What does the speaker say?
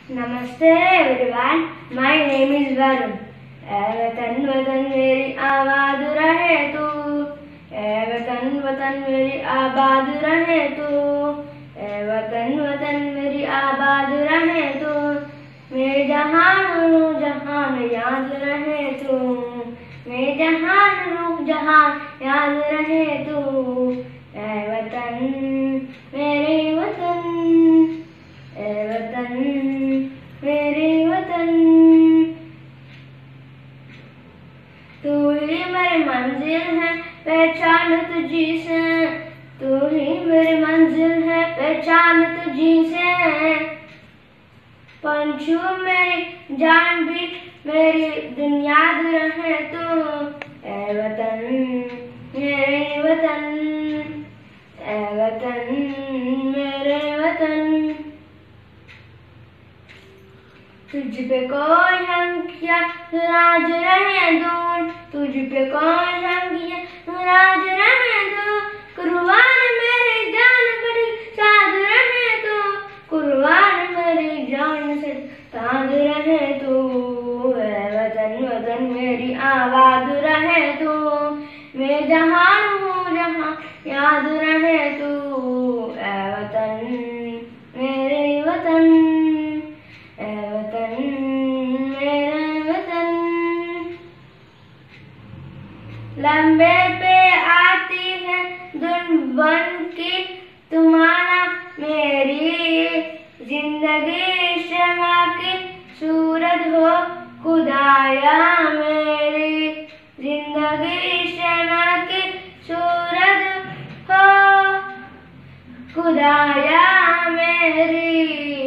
नमस्ते everyone, my name is Varun. ऐ वतन वतन मेरी आबाद रहे तू, ऐ वतन वतन मेरी आबाद रहे तू, ऐ वतन वतन मेरी आबाद रहे तू। मैं जहान हूँ जहान याद रहे तू, मैं जहान हूँ जहान याद रहे तू। ऐ वतन मेरे वतन, ऐ वतन मेरे वतन। तू ही मेरी मंजिल है पहचान तुझी से, तू ही मेरी मंजिल है पहचान तुझी से। पंछू मेरी जान भी मेरी दुनिया रहे तू। ऐ वतन मेरे वतन, ऐ वतन मेरे वतन। तुझ पे कोई हम किया राज रहे दूर, तुझ पे कोई हम किया राज रहे दूर। कुर्बान मेरी जान बड़ी साज रहे तू, कुर्बान मेरी जान से ताज रहे तू। ऐ वतन वतन मेरी आबाद रहे तू, मैं जहान हूँ जहाँ याद रहे तू। ऐ वतन मेरे वतन, ऐ वतन मेरे वतन। लंबे पे आती है धुन बन के तुम्हारा, मेरी जिंदगी शमा की सूरत हो खुदाया, मेरी जिंदगी शमा की सूरत हो खुदाया मेरी।